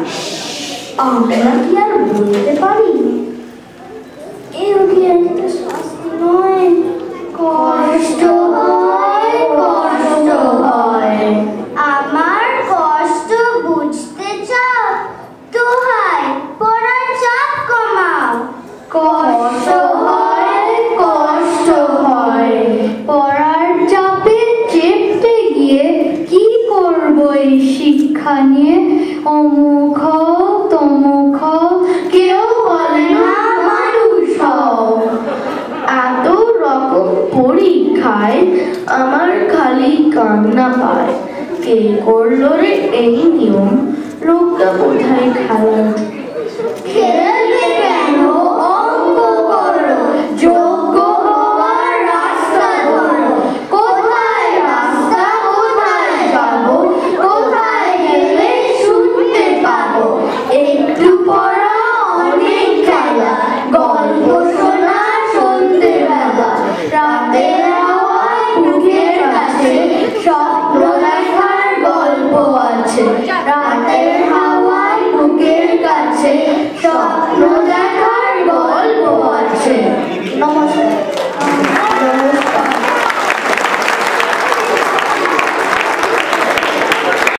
আমরা কি আর বলতে পারি? এও কি একটা শাস্তি নয়? কষ্ট হয়, কষ্ট হয়। আমার কষ্ট বুঝতে চাও? দোহাই, পড়ার চাপ কমাও। কষ্ট হয়, কষ্ট হয়। পড়ার চাপে চেপতে গিয়ে কি করবো এই শিক্ষা নিয়ে? অমুক হও, তমুক হও, কেউ বলে না মানুষ হও। এত রকম পরীক্ষায় আমার খালি কান্না পায়। কে করলো রে এই নিয়ম? লোকটা বোধহয় খেলা। খেলবে কেন? অঙ্ক করো, যোগ্য হওয়ার রাস্তা ধরো। কোথায় রাস্তা, কোথায় যাবো, কোথায় গেলে শুনতে পাবো? একটু পড়া, অনেক খেলা, গল্প শোনা সন্ধ্যেবেলা। রাতের হাওয়ায় বুকের কাছে স্বপ্ন দেখার গল্প আছে। রাতের হাওয়ায় বুকের কাছে স্বপ্ন